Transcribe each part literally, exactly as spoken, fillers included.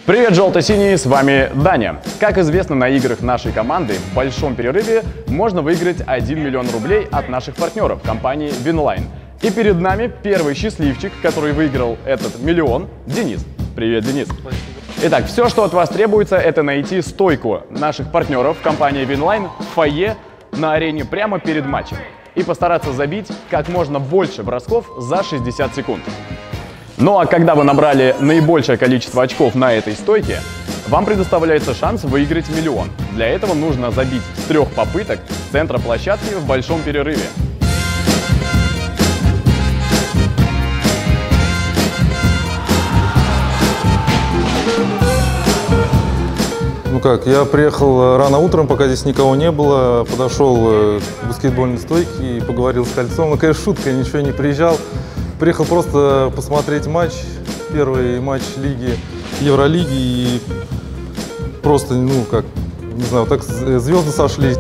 Привет, желто-синие, с вами Даня. Как известно, на играх нашей команды в большом перерыве можно выиграть один миллион рублей от наших партнеров компании Winline. И перед нами первый счастливчик, который выиграл этот миллион, Денис. Привет, Денис. Спасибо. Итак, все, что от вас требуется, это найти стойку наших партнеров компании Winline в фойе на арене прямо перед матчем и постараться забить как можно больше бросков за шестьдесят секунд. Ну а когда вы набрали наибольшее количество очков на этой стойке, вам предоставляется шанс выиграть миллион. Для этого нужно забить с трех попыток с центра площадки в большом перерыве. Ну как, я приехал рано утром, пока здесь никого не было, подошел к баскетбольной стойке и поговорил с кольцом. Ну, конечно, шутка, я ничего не приезжал. Приехал просто посмотреть матч, первый матч лиги, Евролиги, и просто, ну как, не знаю, так звезды сошлись.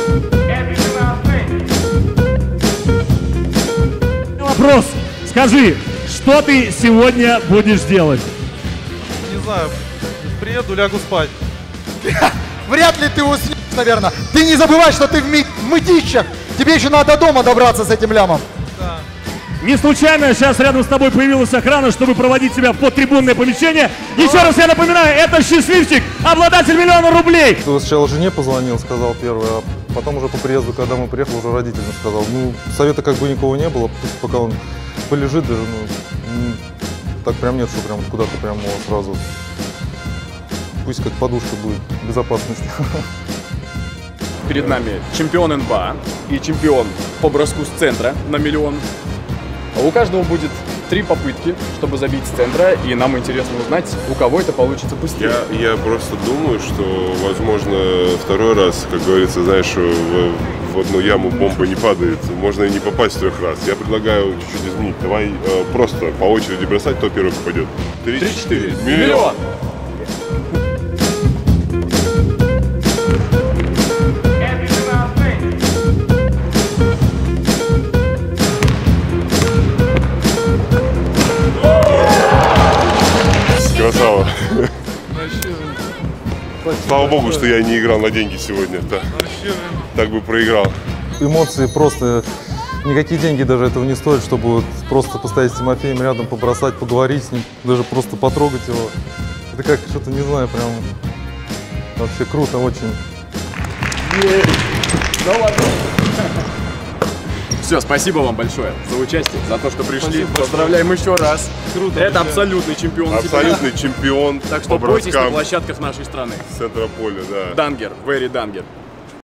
Вопрос, скажи, что ты сегодня будешь делать? Не знаю, приеду, лягу спать. Вряд ли ты уснешь, наверное. Ты не забывай, что ты в, ми в мытищах. Тебе еще надо дома добраться с этим лямом. Да. Не случайно сейчас рядом с тобой появилась охрана, чтобы проводить тебя в подтрибунное помещение. Еще раз я напоминаю, это счастливчик, обладатель миллиона рублей. Сначала жене позвонил, сказал первый, а потом уже по приезду, когда мы приехали, уже родителям сказал. Ну, совета как бы никого не было, пусть пока он полежит даже, ну, так прям нет, что прям куда-то прям сразу. Пусть как подушка будет безопасности. Перед нами чемпион эн бэ а и чемпион по броску с центра на миллион. У каждого будет три попытки, чтобы забить с центра, и нам интересно узнать, у кого это получится быстрее. Я, я просто думаю, что, возможно, второй раз, как говорится, знаешь, в, в одну яму бомба не падает, можно и не попасть трех раз. Я предлагаю чуть-чуть изменить. Давай э, просто по очереди бросать, кто первый попадет. Три-четыре. Миллион! Красава. Слава богу, что я не играл на деньги сегодня. Так, так бы проиграл. Эмоции просто, никакие деньги даже этого не стоят, чтобы вот просто постоять с Тимофеем рядом, побросать, поговорить с ним, даже просто потрогать его. Это как, что-то, не знаю, прям вообще круто очень. Ну ладно. Все, спасибо вам большое за участие, за то, что пришли. Спасибо. Поздравляем еще раз. Круто. Это абсолютный чемпион. Абсолютный чемпион. Так что по бойтесь на броскам площадках нашей страны. с центра поля, да. Дангер, very Дангер.